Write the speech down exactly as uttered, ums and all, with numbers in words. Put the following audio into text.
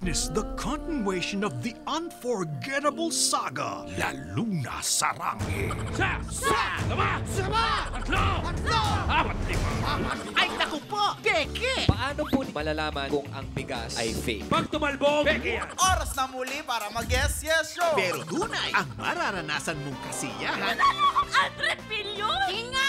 Witness the continuation of the unforgettable saga, La Luna Sarange. Sa! Sa! Dama! Sama! Tatlo! Tatlo! Apat, lima! Ay, naku po! Peke! Paano po malalaman kung ang bigas ay fake? Pag tumalbog, peke yan! Oras na muli para mag-Yes Yes Show! Pero tunay ang mararanasan mong kasiyahan Andre Pilyon! Ingat!